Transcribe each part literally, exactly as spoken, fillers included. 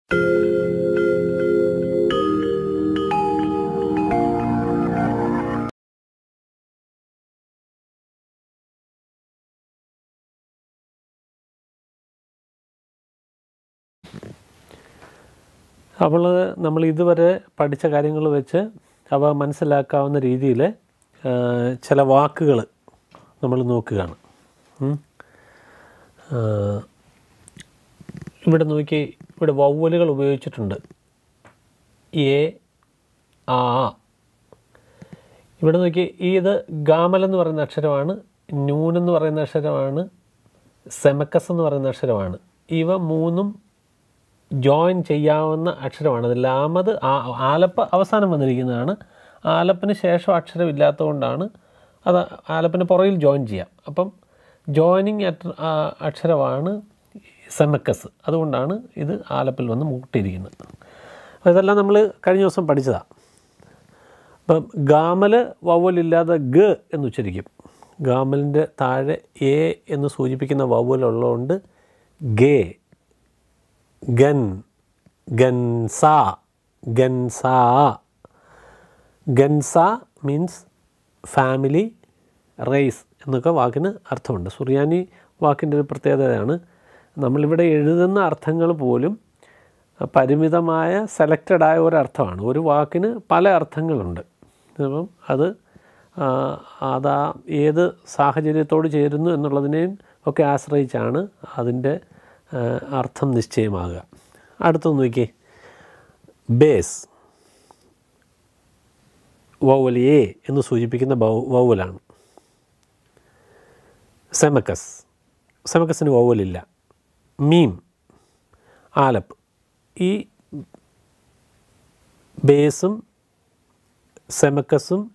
അപ്പോൾ നമ്മൾ ഇതുവരെ പഠിച്ച കാര്യങ്ങൾ വെച്ച് അവ മനസ്സിലാക്കാവുന്ന രീതിയിൽ ചില വാക്കുകൾ നമ്മൾ നോക്കുകയാണ്. ഇവിടെ നോക്കി, ഇവിടെ വവ്വലുകൾ ഉപയോഗിച്ചിട്ടുണ്ട്. എ, ആ. ഇവിടെ നോക്കി, ഇത് ഗാമൽ എന്ന് പറയുന്ന അക്ഷരമാണ്, നൂൻ എന്ന് പറയുന്ന അക്ഷരമാണ്, സെമക്കസ് എന്ന് പറയുന്ന അക്ഷരമാണ്. ഇവ മൂന്നും ജോയിൻ ചെയ്യാവുന്ന അക്ഷരമാണ്. അത് ലാമത് ആലപ്പ് അവസാനം വന്നിരിക്കുന്നതാണ്. ആലപ്പിന് ശേഷം അക്ഷരമില്ലാത്തതുകൊണ്ടാണ് അത് ആലപ്പിന് പുറകിൽ ജോയിൻ ചെയ്യാം. അപ്പം ജോയിനിങ് അക്ഷരമാണ് സെമക്കസ്. അതുകൊണ്ടാണ് ഇത് ആലപ്പിൽ വന്ന് മുട്ടിയിരിക്കുന്നത്. അപ്പോൾ ഇതെല്ലാം നമ്മൾ കഴിഞ്ഞ ദിവസം പഠിച്ചതാണ്. അപ്പം ഗാമൽ വവ്വലില്ലാതെ ഗ എന്ന് ഉച്ചരിക്കും. ഗാമലിൻ്റെ താഴെ എ എന്ന് സൂചിപ്പിക്കുന്ന വവ്വലുള്ളതുകൊണ്ട് ഗേ, ഗൻ, ഗൻസ, ഗൻസ. ഗൻസ മീൻസ് ഫാമിലി, റേസ് എന്നൊക്കെ വാക്കിന് അർത്ഥമുണ്ട്. സുറിയാനി വാക്കിൻ്റെ ഒരു പ്രത്യേകതയാണ്, നമ്മളിവിടെ എഴുതുന്ന അർത്ഥങ്ങൾ പോലും പരിമിതമായ സെലക്റ്റഡായ ഒരർത്ഥമാണ്. ഒരു വാക്കിന് പല അർത്ഥങ്ങളുണ്ട്. അപ്പം അത് അതാ ഏത് സാഹചര്യത്തോട് ചേരുന്നു എന്നുള്ളതിനെയും ഒക്കെ ആശ്രയിച്ചാണ് അതിൻ്റെ അർത്ഥം നിശ്ചയമാകുക. അടുത്തൊന്ന് നോക്കിയേ, ബേസ് വൗവൽ എ എന്ന് സൂചിപ്പിക്കുന്ന വൗവലാണ്. സെമക്കസ്, സെമക്കസിന് വൗവലില്ല. മീം, ആലപ്പ്. ഈ ബേസും സെമക്കസും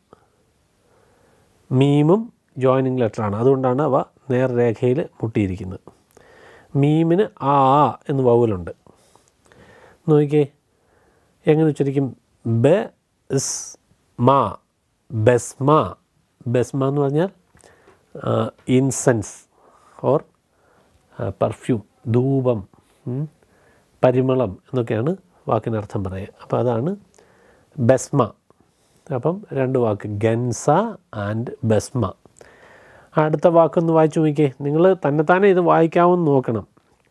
മീമും ജോയിനിങ് ലെറ്ററാണ്. അതുകൊണ്ടാണ് അവ നേർരേഖയിൽ മുട്ടിയിരിക്കുന്നത്. മീമിന് ആ എന്ന് വൗവലുണ്ട്. നോക്കിയേ എങ്ങനെ ഉച്ചരിക്കും, ബെ സ് മാ, ബെസ്മ. ബെസ്മ എന്ന് പറഞ്ഞാൽ ഇൻസെൻസ് ഓർ പെർഫ്യൂം, ധൂപം, പരിമളം എന്നൊക്കെയാണ് വാക്കിനർത്ഥം പറയുക. അപ്പോൾ അതാണ് ബെസ്മ. അപ്പം രണ്ട് വാക്ക്, ഗൻസ ആൻഡ് ബെസ്മ. അടുത്ത വാക്കൊന്ന് വായിച്ചു നോക്കിയേ. നിങ്ങൾ തന്നെത്താനെ ഇത് വായിക്കാമെന്ന് നോക്കണം.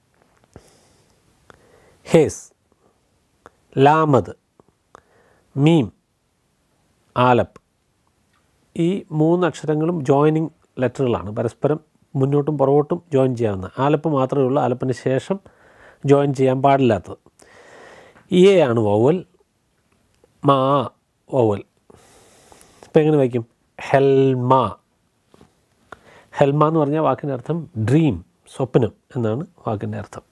ഹേസ്, ലാമത്, മീം, ആലപ്പ്. ഈ മൂന്ന് അക്ഷരങ്ങളും ജോയിനിങ് ലെറ്ററുകളാണ്. പരസ്പരം മുന്നോട്ടും പുറകോട്ടും ജോയിൻ ചെയ്യാവുന്ന. ആലപ്പ് മാത്രമേ ഉള്ളൂ ആലപ്പിന് ശേഷം ജോയിൻ ചെയ്യാൻ പാടില്ലാത്തത്. എ ആണ് വൗവൽ, മാ വൗവൽ. ഇപ്പം എങ്ങനെ വായിക്കും, ഹെൽമ. ഹെൽമ എന്ന് പറഞ്ഞാൽ വാക്കിൻ്റെ അർത്ഥം ഡ്രീം, സ്വപ്നം എന്നാണ് വാക്കിൻ്റെ അർത്ഥം.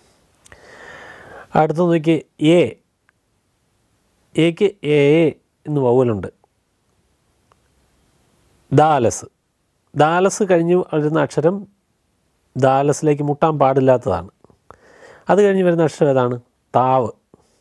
അടുത്ത നോക്കി, എ. എക്ക് എ എന്ന് വൗവലുണ്ട്. ദാലസ്, ദാലസ് കഴിഞ്ഞ് വരുന്ന അക്ഷരം ദാലസിലേക്ക് മുട്ടാൻ പാടില്ലാത്തതാണ്. അത് കഴിഞ്ഞ് വരുന്ന അക്ഷരം ഏതാണ്, താവ്.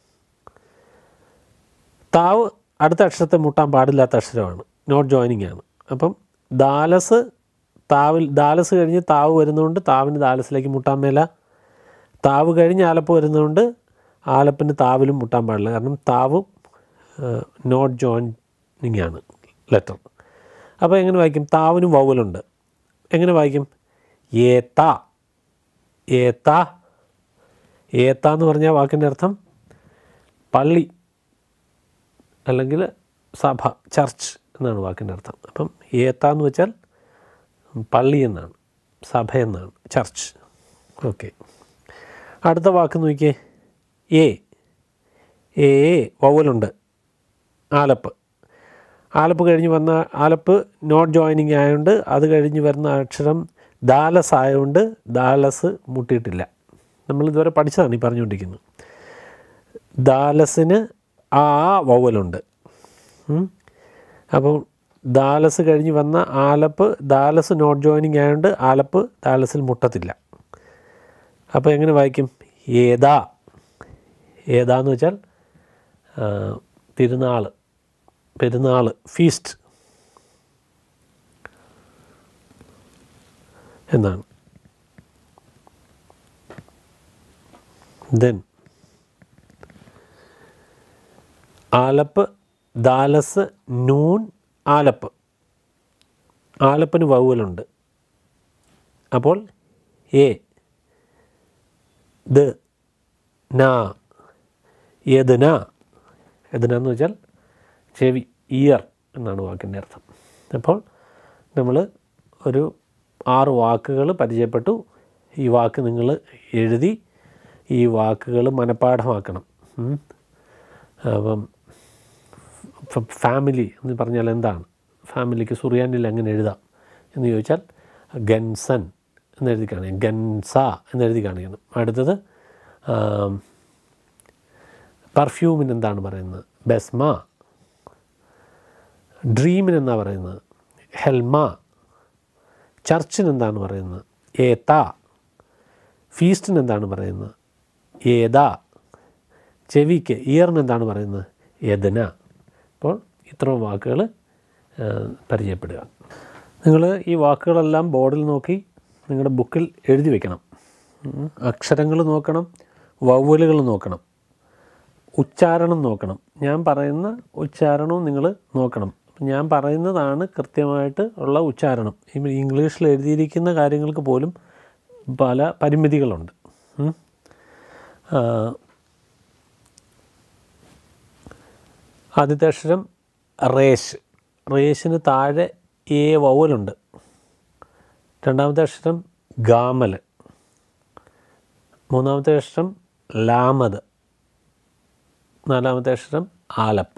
താവ് അടുത്ത അക്ഷരത്തെ മുട്ടാൻ പാടില്ലാത്ത അക്ഷരമാണ്, നോട്ട് ജോയിനിങ് ആണ്. അപ്പം ദാലസ് താവിൽ, ദാലസ് കഴിഞ്ഞ് താവ് വരുന്നതുകൊണ്ട് താവിന് ദാലസിലേക്ക് മുട്ടാൻ മേല. താവ് കഴിഞ്ഞ് ആലപ്പ് വരുന്നതുകൊണ്ട് ആലപ്പിന് താവിലും മുട്ടാൻ പാടില്ല. കാരണം താവും നോട്ട് ജോയിനിങ് ആണ് ലെറ്റർ. അപ്പോൾ എങ്ങനെ വായിക്കും, താവിനും വൗവലുണ്ട്. എങ്ങനെ വായിക്കും, ഏത്ത. ഏത്ത, ഏത്ത എന്ന് പറഞ്ഞാൽ വാക്കിൻ്റെ അർത്ഥം പള്ളി അല്ലെങ്കിൽ സഭ, ചർച്ച് എന്നാണ് വാക്കിൻ്റെ അർത്ഥം. അപ്പം ഏത്ത എന്ന് വെച്ചാൽ പള്ളി എന്നാണ്, സഭ എന്നാണ്, ചർച്ച്. ഓക്കെ, അടുത്ത വാക്ക് നോക്കിയേ, എ. എ വൗവലുണ്ട്, ആലപ്പ്. ആലപ്പ് കഴിഞ്ഞ് വന്ന, ആലപ്പ് നോട്ട് ജോയിനിങ് ആയതുകൊണ്ട് അത് കഴിഞ്ഞ് വരുന്ന അക്ഷരം ദാലസ് ആയതുകൊണ്ട് ദാലസ് മുട്ടിയിട്ടില്ല. നമ്മളിതുവരെ പഠിച്ചതാണ് ഈ പറഞ്ഞുകൊണ്ടിരിക്കുന്നത്. ദാലസിന് ആ വൗവലുണ്ട്. അപ്പോൾ ദാലസ് കഴിഞ്ഞ് വന്ന ആലപ്പ് ദാലസ് നോട്ട് ജോയിനിങ് ആയതുകൊണ്ട് ആലപ്പ് ദാലസിൽ മുട്ടത്തില്ല. അപ്പോൾ എങ്ങനെ വായിക്കും, ഏതാ. ഏതാന്ന് വെച്ചാൽ തിരുനാൾ, പെരുന്നാൾ, ഫീസ്റ്റ് എന്നാണ്. ദെൻ ആലപ്പ്, ദാലസ്, നൂൻ, ആലപ്പ്. ആലപ്പിന് വൗവലുണ്ട്. അപ്പോൾ എ, ദ, നാ, യദ്ന. യദ്ന എന്ന് വെച്ചാൽ ചെവി, ഇയർ എന്നാണ് വാക്കിൻ്റെ അർത്ഥം. അപ്പോൾ നമ്മൾ ഒരു ആറ് വാക്കുകൾ പരിചയപ്പെട്ടു. ഈ വാക്ക് നിങ്ങൾ എഴുതി ഈ വാക്കുകൾ മനഃപ്പാഠമാക്കണം. അപ്പം ഫാമിലി എന്ന് പറഞ്ഞാൽ എന്താണ്, ഫാമിലിക്ക് സുറിയാനിൽ എങ്ങനെ എഴുതാം എന്ന് ചോദിച്ചാൽ ഗൻസൻ എന്നെഴുതി കാണിക്കണം, ഗൻസ എന്നെഴുതി കാണിക്കണം. അടുത്തത് പെർഫ്യൂമിന് എന്താണ് പറയുന്നത്, ബെസ്മ. ഡ്രീമിന് എന്താ പറയുന്നത്, ഹെൽമ. ചർച്ചിന് എന്താണ് പറയുന്നത്, ഏത്ത. ഫീസ്റ്റിന് എന്താണ് പറയുന്നത്, ഏതാ. ചെവിക്ക്, ഇയറിന് എന്താണ് പറയുന്നത്, യദ്ന. അപ്പോൾ ഇത്രയും വാക്കുകൾ പരിചയപ്പെടുക. നിങ്ങൾ ഈ വാക്കുകളെല്ലാം ബോർഡിൽ നോക്കി നിങ്ങളുടെ ബുക്കിൽ എഴുതി വയ്ക്കണം. അക്ഷരങ്ങൾ നോക്കണം, വവ്വലുകൾ നോക്കണം, ഉച്ചാരണം നോക്കണം. ഞാൻ പറയുന്ന ഉച്ചാരണവും നിങ്ങൾ നോക്കണം. ഞാൻ പറയുന്നതാണ് കൃത്യമായിട്ട് ഉള്ള ഉച്ചാരണം. ഇംഗ്ലീഷിൽ എഴുതിയിരിക്കുന്ന കാര്യങ്ങൾക്ക് പോലും പല പരിമിതികളുണ്ട്. ആദ്യത്തെ അക്ഷരം റേഷ്. റേഷിന് താഴെ എ വൗവലുണ്ട്. രണ്ടാമത്തെ അക്ഷരം ഗാമൽ. മൂന്നാമത്തെ അക്ഷരം ലാമത്. നാലാമത്തെ അക്ഷരം ആലപ്പ്.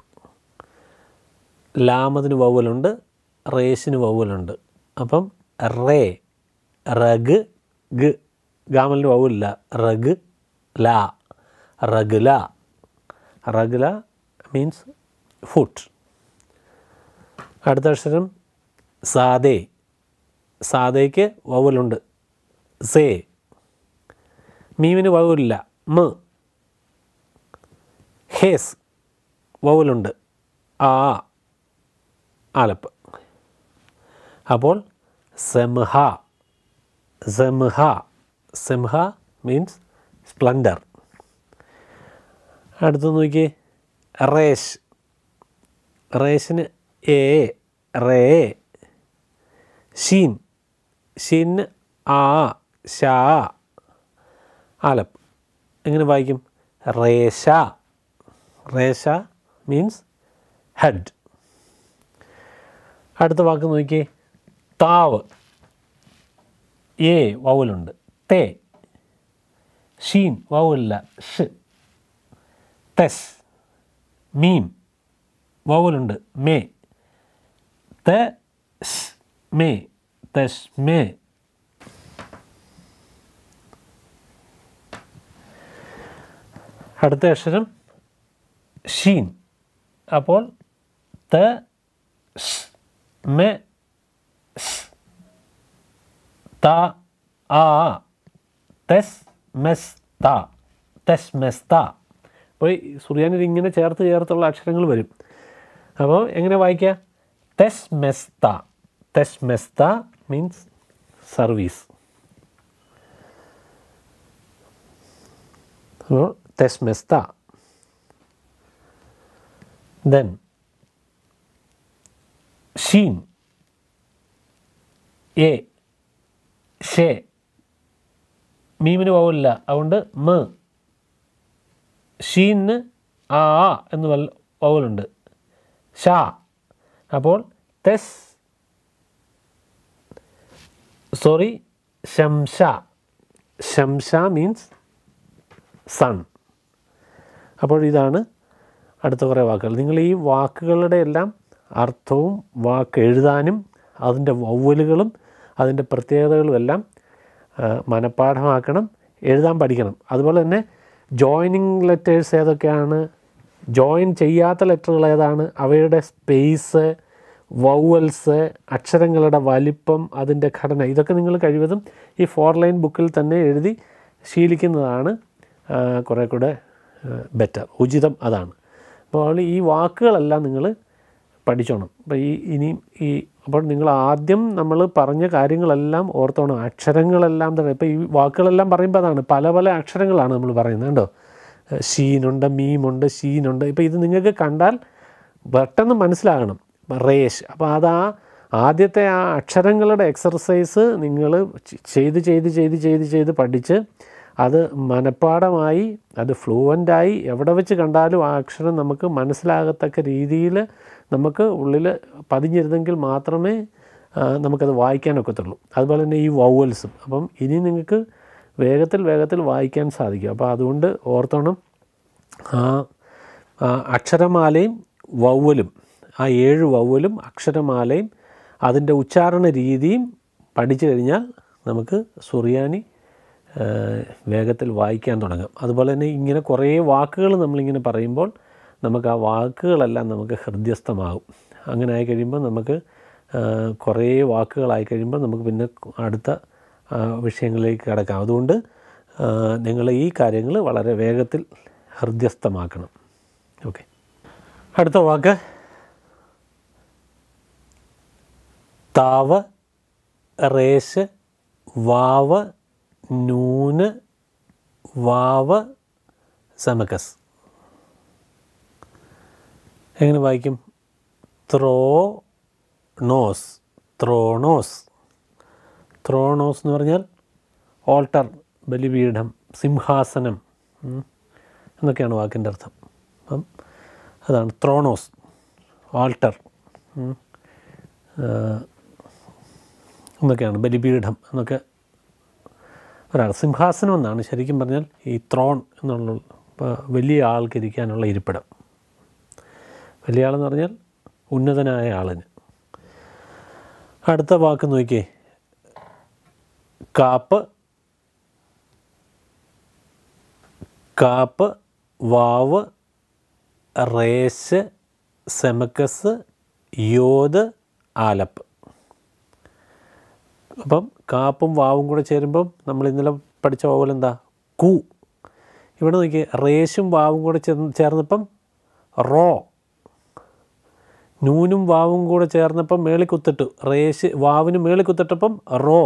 ലാമതിന് വൗവലുണ്ട്, റേഷിന് വൗവലുണ്ട്. അപ്പം റേ, റഗ്, ഗ്. ഗാമലിന് വൗവലില്ല, റഗ് ലാ, റഗ്ല. റഗ്ല മീൻസ് ഫുട്ട്. അടുത്ത അക്ഷരം സാദേ. സാദയ്ക്ക് വൗവലുണ്ട്, സേ. മീമിന് വൗവലില്ല, മ. ഹേസ് വൗവലുണ്ട്, ആ, ആലപ്പ്. അപ്പോൾ സെംഹ, സെംഹ. സെംഹ മീൻസ് സ്പ്ലൻഡർ. അടുത്ത് നോക്കിയേ, റേഷ്. റേഷിന് എ, റേ. ഷീൻ. ഷീന് ആ, ഷാ, ആലപ്പ്. എങ്ങനെ വായിക്കും, റേഷ. റേഷ മീൻസ് ഹെഡ്. അടുത്ത വാക്ക് നോക്കിയേ, താവ്. എ വൗവലുണ്ട്, തേ. ഷീൻ വൗവലില്ല, ഷ്. തെസ്. മീം വൗവലുണ്ട്, മേ. ത, സ്, മേ, തെസ്, മേ. അടുത്ത അക്ഷരം ഷീൻ. അപ്പോൾ ത, സ്, മെ, സ്, ത, ആ, തെസ്, മെസ്, ത, തെസ്, മെസ്, ത. അപ്പോൾ ഈ സുറിയാനിൽ ഇങ്ങനെ ചേർത്ത് ചേർത്തുള്ള അക്ഷരങ്ങൾ വരും. അപ്പോൾ എങ്ങനെ വായിക്കുക, തെസ്, മെസ്, ത. തെസ്, മെസ്, ത മീൻസ് സർവീസ്. അപ്പോൾ തെസ്, മെസ്, ത. ദെൻ ഷീൻ. എ, ഷേ. മീമിന് വൗവലില്ല, അതുകൊണ്ട് മ. ഷീന് ആ എന്ന് വൗവലുണ്ട്, ഷാ. അപ്പോൾ തെസ്, സോറി, ശംഷ. ശംഷ മീൻസ് സൺ. അപ്പോൾ ഇതാണ് അടുത്ത കുറേ വാക്കുകൾ. നിങ്ങൾ ഈ വാക്കുകളുടെ എല്ലാം അർത്ഥവും വാക്ക് എഴുതാനും അതിൻ്റെ വൗവലുകളും അതിൻ്റെ പ്രത്യേകതകളും എല്ലാം മനഃപ്പാഠമാക്കണം, എഴുതാൻ പഠിക്കണം. അതുപോലെ തന്നെ ജോയിനിങ് ലെറ്റേഴ്സ് ഏതൊക്കെയാണ്, ജോയിൻ ചെയ്യാത്ത ലെറ്ററുകൾ ഏതാണ്, അവയുടെ സ്പേസ്, വൗവൽസ്, അക്ഷരങ്ങളുടെ വലിപ്പം, അതിൻ്റെ ഘടന, ഇതൊക്കെ നിങ്ങൾ കഴിവതും ഈ ഫോർ ലൈൻ ബുക്കിൽ തന്നെ എഴുതി ശീലിക്കുന്നതാണ് കുറേ കൂടെ ബെറ്റർ, ഉചിതം അതാണ്. അപ്പോൾ ഈ വാക്കുകളെല്ലാം നിങ്ങൾ പഠിച്ചോണം. അപ്പോൾ ഈ ഇനിയും ഈ അപ്പോൾ നിങ്ങൾ ആദ്യം നമ്മൾ പറഞ്ഞ കാര്യങ്ങളെല്ലാം ഓർത്തോണം. അക്ഷരങ്ങളെല്ലാം തന്നെ ഇപ്പോൾ ഈ വാക്കുകളെല്ലാം പറയുമ്പോൾ അതാണ് പല പല അക്ഷരങ്ങളാണ് നമ്മൾ പറയുന്നത്, കണ്ടോ. ഷീനുണ്ട്, മീമുണ്ട്, ഷീനുണ്ട്. ഇപ്പോൾ ഇത് നിങ്ങൾക്ക് കണ്ടാൽ പെട്ടെന്ന് മനസ്സിലാകണം, റേഷ്. അപ്പോൾ അത് ആ ആദ്യത്തെ ആ അക്ഷരങ്ങളുടെ എക്സർസൈസ് നിങ്ങൾ ചെയ്ത് ചെയ്ത് ചെയ്ത് ചെയ്ത് ചെയ്ത് പഠിച്ച് അത് മനഃപ്പാടമായി, അത് ഫ്ലുവൻ്റായി, എവിടെ വെച്ച് കണ്ടാലും ആ അക്ഷരം നമുക്ക് മനസ്സിലാകത്തക്ക രീതിയിൽ നമുക്ക് ഉള്ളിൽ പതിഞ്ഞിരുന്നെങ്കിൽ മാത്രമേ നമുക്കത് വായിക്കാനൊക്കത്തുള്ളൂ. അതുപോലെ തന്നെ ഈ വൗവൽസും. അപ്പം ഇനി നിങ്ങൾക്ക് വേഗത്തിൽ വേഗത്തിൽ വായിക്കാൻ സാധിക്കും. അപ്പോൾ അതുകൊണ്ട് ഓർത്തോണം, ആ അക്ഷരമാലയും വൗവലും, ആ ഏഴ് വൗവലും അക്ഷരമാലയും അതിൻ്റെ ഉച്ചാരണ രീതിയും പഠിച്ചു കഴിഞ്ഞാൽ നമുക്ക് സുറിയാനി വേഗത്തിൽ വായിക്കാൻ തുടങ്ങാം. അതുപോലെ തന്നെ ഇങ്ങനെ കുറേ വാക്കുകൾ നമ്മളിങ്ങനെ പറയുമ്പോൾ നമുക്ക് ആ വാക്കുകളെല്ലാം നമുക്ക് ഹൃദ്യസ്ഥമാകും. അങ്ങനെ ആയി കഴിയുമ്പോൾ നമുക്ക് കുറേ വാക്കുകളായി കഴിയുമ്പോൾ നമുക്ക് പിന്നെ അടുത്ത വിഷയങ്ങളിലേക്ക് കിടക്കാം. അതുകൊണ്ട് നിങ്ങൾ ഈ കാര്യങ്ങൾ വളരെ വേഗത്തിൽ ഹൃദ്യസ്ഥമാക്കണം. ഓക്കെ, അടുത്ത വാക്ക് താവ്, റേശ്, വാവ്, നൂന്, വാവ്, സമക്കസ്. എങ്ങനെ വായിക്കും? Throw nose, ത്രോണോസ്. ത്രോണോസ് എന്ന് പറഞ്ഞാൽ ഓൾട്ടർ, ബലിപീഠം, സിംഹാസനം എന്നൊക്കെയാണ് വാക്കിൻ്റെ അർത്ഥം. അപ്പം അതാണ് ത്രോണോസ്, ഓൾട്ടർ എന്നൊക്കെയാണ്, ബലിപീഠം എന്നൊക്കെ ഒരാൾ. സിംഹാസനം എന്നാണ് ശരിക്കും പറഞ്ഞാൽ ഈ ത്രോൺ എന്നുള്ള വലിയ ആൾക്ക് ഇരിക്കാനുള്ള ഇരിപ്പിടം. വലിയ ആളെന്ന് പറഞ്ഞാൽ ഉന്നതനായ ആളിന്. അടുത്ത വാക്ക് നോക്കിയേ, കാപ്പ്, കാപ്പ്, വാവ്, റേശ്, സെമക്കസ്, യോദ്, ആലപ്പ്. അപ്പം കാപ്പും വാവും കൂടെ ചേരുമ്പം നമ്മൾ ഇന്നലെ പഠിച്ച പോലെ എന്താ? കു. ഇവിടെ നോക്കിയേ, റേശും വാവും കൂടെ ചേർന്നപ്പം റോ. നൂനും വാവും കൂടെ ചേർന്നപ്പം മേളിൽ കുത്തിട്ടു, റേശ് വാവിന് മേളിൽ കുത്തിട്ടപ്പം റോ.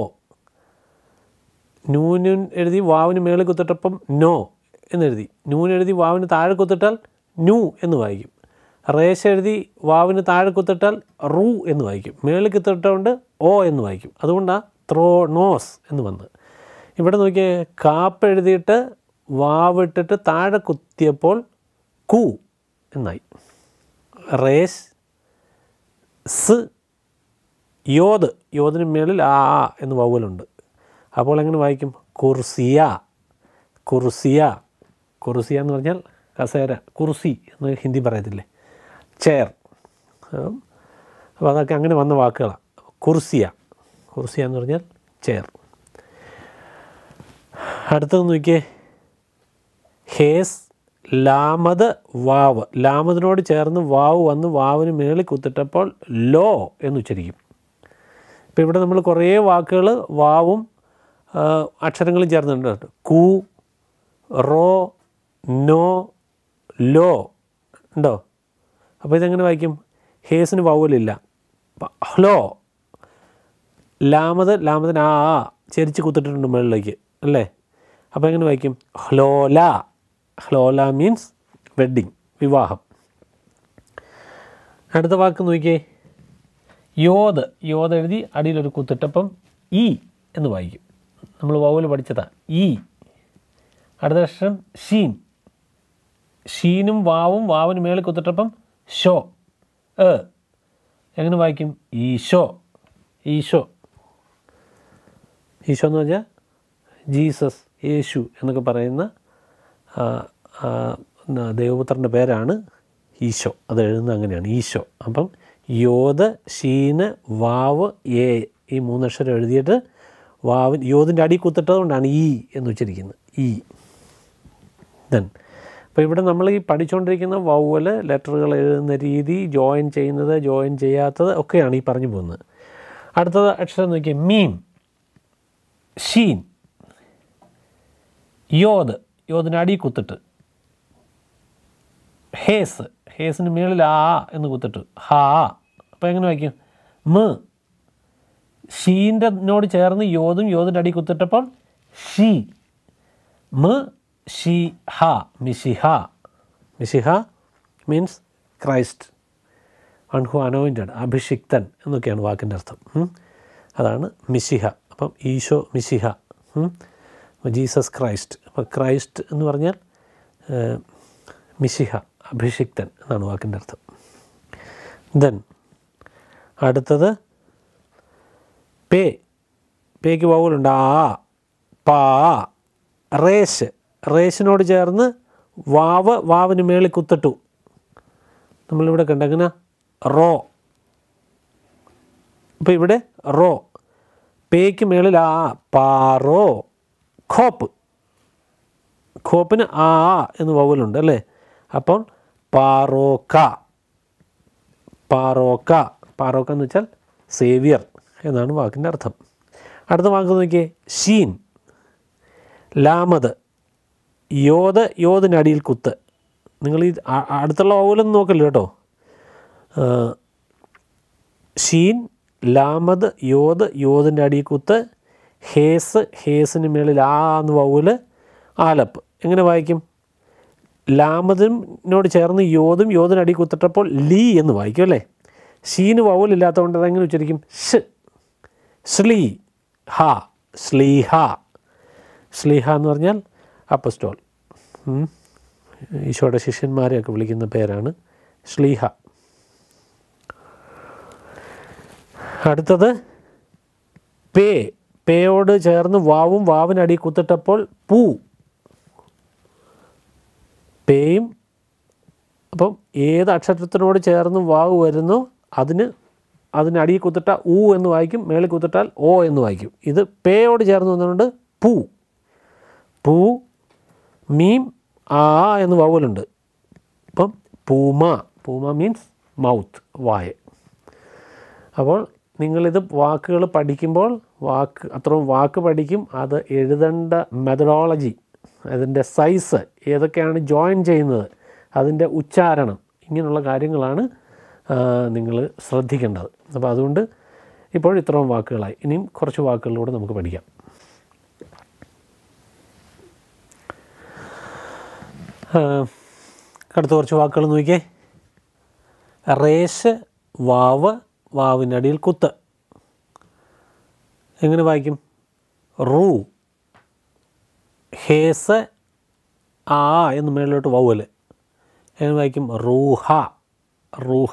നൂനും എഴുതി വാവിന് മേളിൽ കുത്തിട്ടപ്പം നോ എന്നെഴുതി. നൂൻ എഴുതി വാവിന് താഴെ കുത്തിട്ടാൽ നു എന്ന് വായിക്കും. റേശ് എഴുതി വാവിന് താഴെ കുത്തിട്ടാൽ റൂ എന്ന് വായിക്കും. മേളിൽ കുത്തിട്ടുകൊണ്ട് ഓ എന്ന് വായിക്കും. അതുകൊണ്ടാണ് ത്രോണോസ് എന്ന് വന്നത്. ഇവിടെ നോക്കിയേ, കാപ്പ് എഴുതിയിട്ട് വാവിട്ടിട്ട് താഴെ കുത്തിയപ്പോൾ കു എന്നായി. റേസ്, സ്, യോദ്, യോദിന് മേളിൽ ആ എന്ന് വൗവലുണ്ട്. അപ്പോൾ എങ്ങനെ വായിക്കും? കുർസിയ, കുർസിയ. കുർസിയ എന്ന് പറഞ്ഞാൽ കസേര, കുർസി എന്ന് ഹിന്ദി പറയത്തില്ലേ, ചെയർ. അപ്പോൾ അതൊക്കെ അങ്ങനെ വന്ന വാക്കുകളാണ്. കുർസിയ, കുർസിയ എന്ന് പറഞ്ഞാൽ ചെയർ. അടുത്തത് നോക്കിയേ, ഹേസ്, ലാമത്, വാവ്. ലാമതിനോട് ചേർന്ന് വാവ് വന്ന് വാവിന് മേളിൽ കുത്തിട്ടപ്പോൾ ലോ എന്ന് ഉച്ചരിക്കും. ഇപ്പോൾ ഇവിടെ നമ്മൾ കുറേ വാക്കുകൾ വാവും അക്ഷരങ്ങളും ചേർന്നിട്ടുണ്ട്. കു, റോ, നോ, ലോ ഉണ്ടോ? അപ്പോൾ ഇതെങ്ങനെ വായിക്കും? ഹേസിന് വൗവലില്ല, ഹ്ലോ. ലാമത്, ലാമതിന് ആ ആ ചെരിച്ച് കുത്തിട്ടിട്ടുണ്ട് മുകളിലേക്ക് അല്ലേ? അപ്പോൾ എങ്ങനെ വായിക്കും? ഹ്ലോല. ഹ്ലോല മീൻസ് വെഡ്ഡിങ്, വിവാഹം. അടുത്ത വാക്ക് നോക്കിയേ, യോദ്. യോദ് എഴുതി അടിയിലൊരു കുത്തിട്ടപ്പം ഇ എന്ന് വായിക്കും. നമ്മൾ വൗവൽ പഠിച്ചതാണ് ഇ. അടുത്ത അക്ഷരം ഷീൻ. ഷീനും വാവും വാവിന് മേളിൽ കുത്തിട്ടപ്പം ഷോ, എ. എങ്ങനെ വായിക്കും? ഈശോ, ഈശോ. ഈശോ എന്ന് പറഞ്ഞാൽ ജീസസ്, യേശു എന്നൊക്കെ പറയുന്ന ദൈവപുത്രൻ്റെ പേരാണ് ഈശോ. അത് എഴുതുന്നത് അങ്ങനെയാണ്, ഈശോ. അപ്പം യോദ്, ഷീന്, വാവ്, എ, ഈ മൂന്നക്ഷരം എഴുതിയിട്ട് വാവ് യോദിൻ്റെ അടി കുത്തിട്ടത് കൊണ്ടാണ് ഈ എന്ന് ഉച്ചരിക്കുന്നത്, ഈ. ദെൻ അപ്പോൾ ഇവിടെ നമ്മൾ ഈ പഠിച്ചുകൊണ്ടിരിക്കുന്ന വൗവൽ ലെറ്ററുകൾ എഴുതുന്ന രീതി, ജോയിൻ ചെയ്യുന്നത്, ജോയിൻ ചെയ്യാത്തത് ഒക്കെയാണ് ഈ പറഞ്ഞു പോകുന്നത്. അടുത്തത് അക്ഷരം നോക്കിയാൽ മീം, ഷീൻ, യോദ്, യോദിന് അടി കുത്തിട്ട്, ഹേസ്, ഹേസിന് മേളിൽ ആ എന്ന് കുത്തിട്ട്, ഹാ. അപ്പോൾ എങ്ങനെ വായിക്കും? മ്. ഷീൻ്റെ നോട് ചേർന്ന് യോദും യോദിൻ്റെ അടി കുത്തിട്ടപ്പോൾ ഷീ, മ്, മിശിഹ മിശിഹ മിശിഹ means Christ, one who anointed, അഭിഷിക്തൻ എന്നൊക്കെയാണ് വാക്കിൻ്റെ അർത്ഥം. അതാണ് മിശിഹ. അപ്പം ഈശോ മിശിഹ, ജീസസ് ക്രൈസ്റ്റ്. അപ്പോൾ ക്രൈസ്റ്റ് എന്ന് പറഞ്ഞാൽ മിശിഹ, അഭിഷിക്തൻ എന്നാണ് വാക്കിൻ്റെ അർത്ഥം. ദെൻ അടുത്തത് പേ. പേക്ക് വൗലുണ്ട്. ആ, പാ, റേശ്. റേശിനോട് ചേർന്ന് വാവ്, വാവിന് മേളിൽ കുത്തിട്ടു. നമ്മളിവിടെ കണ്ട എങ്ങനെ റോ. അപ്പോൾ ഇവിടെ റോ, പേക്ക് മേളിൽ ആ, പാറോ. ഖോപ്പ്, ഖോപ്പിന് ആ എന്ന് വൗലുണ്ട് അല്ലേ. അപ്പം പാറോക്ക, പാറോക്ക. പാറോക്ക എന്ന് വെച്ചാൽ സേവിയർ എന്നാണ് വാക്കിൻ്റെ അർത്ഥം. അടുത്ത വാക്ക് നോക്കിയേ, ഷീൻ. ലാമത്, യോത്, യോതിനടിയിൽ കുത്ത്. നിങ്ങൾ ഈ അടുത്തുള്ള വൗലൊന്നും നോക്കല്ലോ കേട്ടോ. ഷീൻ, ലാമത്, യോത്, യോതിൻ്റെ അടിയിൽ കുത്ത്. ഹേസ്, ഹേസിന് മേളിൽ ആ എന്ന് വൗല്. ആലപ്പ് എങ്ങനെ വായിക്കും? ലാമതിനോട് ചേർന്ന് യോതും, യോതിനടി കുത്തിട്ടപ്പോൾ ലീ എന്ന് വായിക്കും അല്ലേ. ഷീന് വൗലില്ലാത്തതുകൊണ്ട് അതെങ്ങനെ ഉച്ചരിക്കും? ഷ്, ശ്ലീ ഹ, ശ്ലീഹ. ശ്ലീഹ എന്ന് പറഞ്ഞാൽ അപ്പസ്റ്റോൾ, ഈശോയുടെ ശിഷ്യന്മാരെയൊക്കെ വിളിക്കുന്ന പേരാണ് ശ്ലീഹ. അടുത്തത് പേ. പേയോട് ചേർന്ന് വാവും, വാവിനടി കുത്തിട്ടപ്പോൾ പൂ. പേയും അപ്പം ഏത് അക്ഷരത്തിനോട് ചേർന്ന് വാവ് വരുന്നു അതിന് അതിനടിയിൽ കുത്തിട്ട ഊ എന്ന് വായിക്കും, മേളിൽ കുത്തിട്ടാൽ ഓ എന്ന് വായിക്കും. ഇത് പേയോട് ചേർന്ന് വന്നുകൊണ്ട് പൂ. പൂ, മീം, ആ എന്ന് വൗലുണ്ട്. അപ്പം പൂമ. പൂമ മീൻസ് മൗത്ത്, വായ. അപ്പോൾ നിങ്ങളിത് വാക്കുകൾ പഠിക്കുമ്പോൾ വാക്ക് അത്രയും വാക്ക് പഠിക്കും. അത് എഴുതേണ്ട മെത്തഡോളജി, അതിൻ്റെ സൈസ്, ഏതൊക്കെയാണ് ജോയിൻ ചെയ്യുന്നത്, അതിൻ്റെ ഉച്ചാരണം, ഇങ്ങനെയുള്ള കാര്യങ്ങളാണ് നിങ്ങൾ ശ്രദ്ധിക്കേണ്ടത്. അപ്പോൾ അതുകൊണ്ട് ഇപ്പോൾ ഇത്രയും വാക്കുകളായി. ഇനിയും കുറച്ച് വാക്കുകളിലൂടെ നമുക്ക് പഠിക്കാം. അടുത്ത കുറച്ച് വാക്കുകൾ നോക്കിയേ. റേശ്, വാവ്, വാവിനടിയിൽ കുത്ത്. എങ്ങനെ വായിക്കും? റൂ. ഹേസ്, ആ എന്ന് മേളിലോട്ട് വൗവല്. എങ്ങനെ വായിക്കും? റൂഹ, റൂഹ.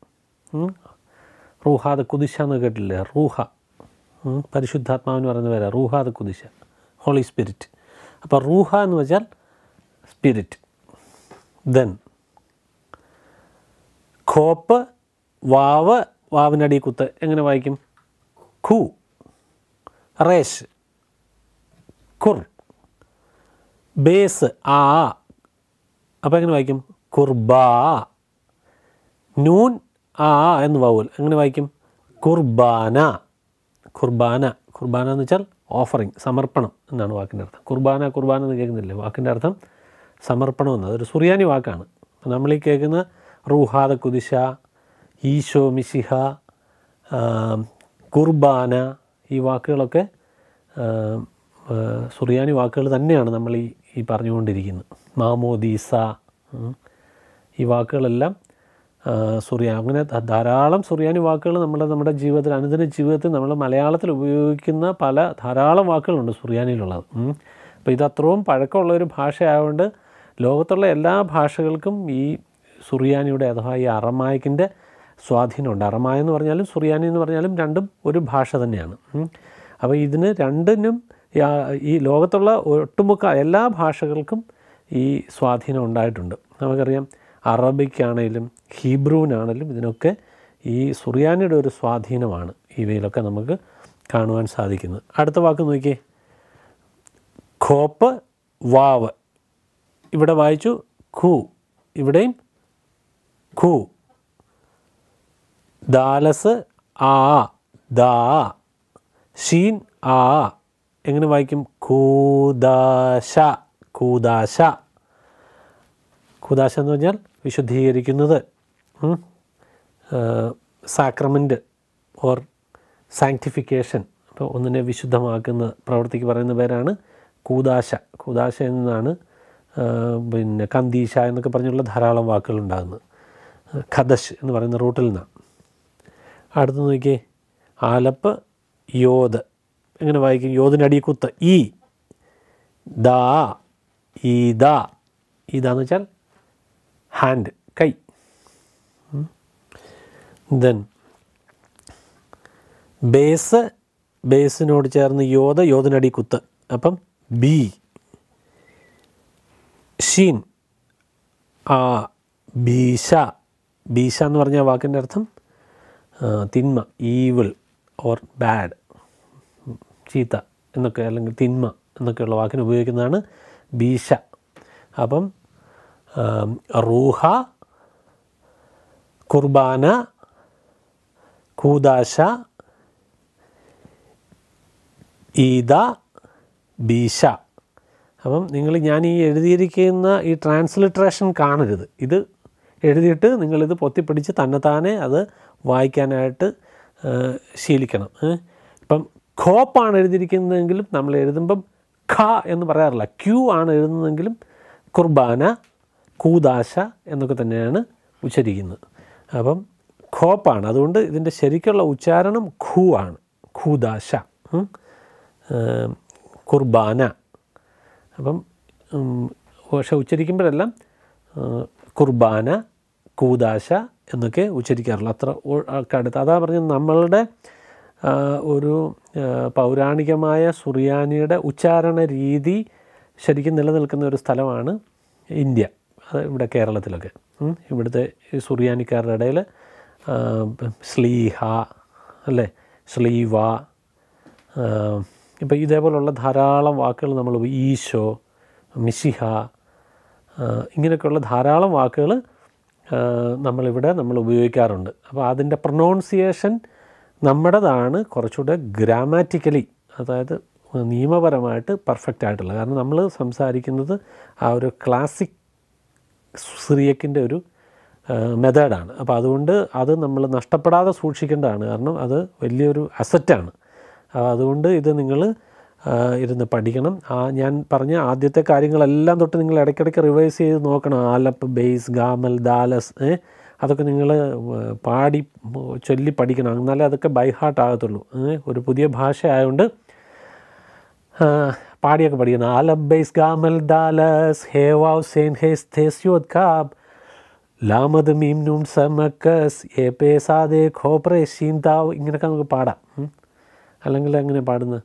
റൂഹ അത് കുദിശ എന്ന് കേട്ടില്ലേ? റൂഹ പരിശുദ്ധാത്മാവെന്ന് പറയുന്ന പേരാ റൂഹ അത് കുദിശ, ഹോളി സ്പിരിറ്റ്. അപ്പോൾ റൂഹ എന്ന് വെച്ചാൽ സ്പിരിറ്റ്. ദെൻ ഖോപ്പ്, വാവ്, വാവിനടി കുത്ത്. എങ്ങനെ വായിക്കും? ഖു. റേഷ്, ഖുർ. ബേസ്, ആ. അപ്പോൾ എങ്ങനെ വായിക്കും? ഖുർബാ. നൂൻ, ആ എന്ന് വൗൽ. എങ്ങനെ വായിക്കും? ഖുർബാന. ഖുർബാന. ഖുർബാന എന്ന് വെച്ചാൽ ഓഫറിങ്, സമർപ്പണം എന്നാണ് വാക്കിൻ്റെ അർത്ഥം. കുർബാന കുർബാന എന്ന് കേൾക്കുന്നില്ലേ? വാക്കിൻ്റെ അർത്ഥം സമർപ്പണം എന്ന്. അതൊരു സുറിയാനി വാക്കാണ്. അപ്പോൾ നമ്മളീ കേൾക്കുന്ന റൂഹാദ കുദിശ, ഈശോ മിശിഹ, കുർബാന, ഈ വാക്കുകളൊക്കെ സുറിയാനി വാക്കുകൾ തന്നെയാണ് നമ്മൾ ഈ ഈ പറഞ്ഞുകൊണ്ടിരിക്കുന്നത്. മാമോദീസ, ഈ വാക്കുകളെല്ലാം സുറിയാനി. അങ്ങനെ ധാരാളം സുറിയാനി വാക്കുകൾ നമ്മുടെ നമ്മുടെ ജീവിതത്തിൽ, അനുദിന ജീവിതത്തിൽ നമ്മൾ മലയാളത്തിൽ ഉപയോഗിക്കുന്ന പല ധാരാളം വാക്കുകളുണ്ട് സുറിയാനിയിലുള്ളത്. അപ്പോൾ ഇത് അത്രയും പഴക്കമുള്ളൊരു ഭാഷയായതുകൊണ്ട് ലോകത്തുള്ള എല്ലാ ഭാഷകൾക്കും ഈ സുറിയാനിയുടെ അഥവാ ഈ അറമായിക്കിൻ്റെ സ്വാധീനമുണ്ട്. അറമായ എന്ന് പറഞ്ഞാലും സുറിയാനി എന്ന് പറഞ്ഞാലും രണ്ടും ഒരു ഭാഷ തന്നെയാണ്. അപ്പോൾ ഇതിന് രണ്ടിനും ഈ ലോകത്തുള്ള ഒട്ടുമുക്ക എല്ലാ ഭാഷകൾക്കും ഈ സ്വാധീനം ഉണ്ടായിട്ടുണ്ട്. നമുക്കറിയാം അറബിക്കാണേലും ഹീബ്രുവിനാണേലും ഇതിനൊക്കെ ഈ സുറിയാനിയുടെ ഒരു സ്വാധീനമാണ് ഇവയിലൊക്കെ നമുക്ക് കാണുവാൻ സാധിക്കുന്നത്. അടുത്ത വാക്ക് നോക്കിയേ, ഖോപ്പ്, വാവ്. ഇവിടെ വായിച്ചു ഖു, ഇവിടെയും ഖു. ദാലസ്, ആ, ദാ. ഷീൻ, ആ. എങ്ങനെ വായിക്കും? കൂദാശ, കൂദാശ. കൂദാശ എന്ന് പറഞ്ഞാൽ വിശുദ്ധീകരിക്കുന്നത്, സാക്രമെൻറ്റ് ഓർ സാങ്ക്ടിഫിക്കേഷൻ. അപ്പോൾ ഒന്നിനെ വിശുദ്ധമാക്കുന്ന പ്രവൃത്തിക്ക് പറയുന്ന പേരാണ് കൂദാശ. കൂദാശ എന്നാണ് പിന്നെ കന്തീശ എന്നൊക്കെ പറഞ്ഞുള്ള ധാരാളം വാക്കുകളുണ്ടാകുന്നത് ഖദശ് എന്ന് പറയുന്ന റൂട്ടിൽ നിന്നാണ്. അടുത്ത് നോക്കിയേ, ആലപ്പ് യോദ് എങ്ങനെ വായിക്കും? യോദിനടി കുത്ത് ഈ ദാ ഈ ദാ ഇതാന്ന് വെച്ചാൽ ഹാൻഡ്, കൈ. ദെൻ ബേസ്, ബേസിനോട് ചേർന്ന് യോദ്, യോദിനടി കുത്ത്, അപ്പം ബി. ഷീൻ ആ ബീഷ, ബീഷ എന്ന് പറഞ്ഞ വാക്കിൻ്റെ അർത്ഥം തിന്മ, ഈവിൾ ഓർ ബാഡ്, ചീത്ത എന്നൊക്കെ അല്ലെങ്കിൽ തിന്മ എന്നൊക്കെയുള്ള വാക്കിന് ഉപയോഗിക്കുന്നതാണ് ബീഷ. അപ്പം റൂഹ, കുർബാന, കൂദാശ, ഈദ, ബീഷ. അപ്പം നിങ്ങൾ ഞാൻ ഈ എഴുതിയിരിക്കുന്ന ഈ ട്രാൻസ്ലിട്രേഷൻ കാണരുത്. ഇത് എഴുതിയിട്ട് നിങ്ങളിത് പൊത്തിപ്പിടിച്ച് തന്നെത്താനെ അത് വായിക്കാനായിട്ട് ശീലിക്കണം. ഇപ്പം ഖോപ്പാണ് എഴുതിയിരിക്കുന്നതെങ്കിലും നമ്മൾ എഴുതുമ്പം ഖ എന്ന് പറയാറില്ല, ക്യൂ ആണ് എഴുതുന്നതെങ്കിലും കുർബാന, കൂദാശ എന്നൊക്കെ തന്നെയാണ് ഉച്ചരിക്കുന്നത്. അപ്പം ഖോപ്പാണ്, അതുകൊണ്ട് ഇതിൻ്റെ ശരിക്കുള്ള ഉച്ചാരണം ഖൂ ആണ്, ഖൂദാശ, കുർബാന. അപ്പം പക്ഷെ ഉച്ചരിക്കുമ്പോഴെല്ലാം കുർബാന, കൂദാശ എന്നൊക്കെ ഉച്ചരിക്കാറുള്ളൂ. അത്ര അടുത്ത് അതാ പറഞ്ഞത്, നമ്മളുടെ ഒരു പൗരാണികമായ സുറിയാനിയുടെ ഉച്ചാരണ രീതി ശരിക്കും നിലനിൽക്കുന്ന ഒരു സ്ഥലമാണ് ഇന്ത്യ, അത് ഇവിടെ കേരളത്തിലൊക്കെ. ഇവിടുത്തെ സുറിയാനിക്കാരുടെ ഇടയിൽ സ്ലീഹ അല്ലേ, സ്ലീവ, ഇപ്പോൾ ഇതേപോലുള്ള ധാരാളം വാക്കുകൾ നമ്മൾ, ഈശോ, മിശിഹ, ഇങ്ങനെയൊക്കെയുള്ള ധാരാളം വാക്കുകൾ നമ്മളിവിടെ നമ്മൾ ഉപയോഗിക്കാറുണ്ട്. അപ്പോൾ അതിൻ്റെ പ്രൊനൗൺസിയേഷൻ നമ്മുടേതാണ് കുറച്ചുകൂടെ ഗ്രാമാറ്റിക്കലി, അതായത് നിയമപരമായിട്ട് പെർഫെക്റ്റ് ആയിട്ടുള്ള. കാരണം നമ്മൾ സംസാരിക്കുന്നത് ആ ഒരു ക്ലാസിക് സിറിയക്കിൻ്റെ ഒരു മെത്തേഡാണ്. അപ്പോൾ അതുകൊണ്ട് അത് നമ്മൾ നഷ്ടപ്പെടാതെ സൂക്ഷിക്കേണ്ടതാണ്, കാരണം അത് വലിയൊരു അസറ്റാണ്. അതുകൊണ്ട് ഇത് നിങ്ങൾ ഇരുന്ന് പഠിക്കണം. ആ ഞാൻ പറഞ്ഞ ആദ്യത്തെ കാര്യങ്ങളെല്ലാം തൊട്ട് നിങ്ങൾ ഇടയ്ക്കിടയ്ക്ക് റിവൈസ് ചെയ്ത് നോക്കണം. ആലപ്പ്, ബേസ്, ഗാമൽ, ദാലസ്, അതൊക്കെ നിങ്ങൾ പാടി ചൊല്ലി പഠിക്കണം, എന്നാലേ അതൊക്കെ ബൈ ഹാർട്ട് ആകത്തുള്ളൂ. ഒരു പുതിയ ഭാഷ ആയതുകൊണ്ട് പാടിയൊക്കെ പഠിക്കണം. ആലപ്പ്, ബേസ്, ഗാമൽ, ദാലസ്, ഹേവാവ്, സെയിൻ, ഹേസ്, തേസ്യോത്, കാബ്, ലാമത്, മീം, നൂൺ, സമക്കസ്, എ പേ, സാദേ, ഖോപ്രേ, ഷീന്താവ്, ഇങ്ങനെയൊക്കെ നമുക്ക് പാടാം. അല്ലെങ്കിൽ എങ്ങനെ പാടുന്നത്?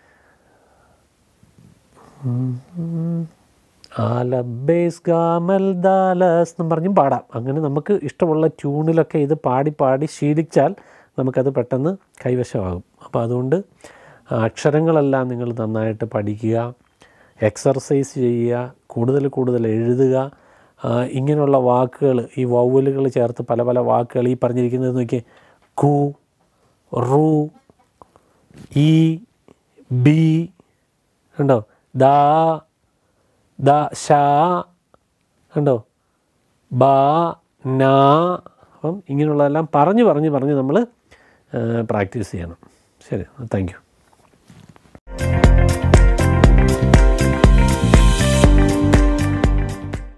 ആലബേസ് ഗാമൽ ദാലസ് എന്നും പറഞ്ഞും പാടാം. അങ്ങനെ നമുക്ക് ഇഷ്ടമുള്ള ട്യൂണിലൊക്കെ ഇത് പാടി പാടി ശീലിച്ചാൽ നമുക്കത് പെട്ടെന്ന് കൈവശമാകും. അപ്പോൾ അതുകൊണ്ട് അക്ഷരങ്ങളെല്ലാം നിങ്ങൾ നന്നായിട്ട് പഠിക്കുക, എക്സർസൈസ് ചെയ്യുക, കൂടുതൽ കൂടുതൽ എഴുതുക. ഇങ്ങനെയുള്ള വാക്കുകൾ, ഈ വൗവലുകൾ ചേർത്ത് പല പല വാക്കുകൾ ഈ പറഞ്ഞിരിക്കുന്നത് നോക്കി, കു, റു, ഈ, ബി, ഉണ്ടോ, ദാ, ദ, ഷ, ഉണ്ടോ, ബ, ന. അപ്പം ഇങ്ങനെയുള്ളതെല്ലാം പറഞ്ഞ് പറഞ്ഞ് പറഞ്ഞ് നമ്മൾ പ്രാക്ടീസ് ചെയ്യണം. ശരി, താങ്ക് യു.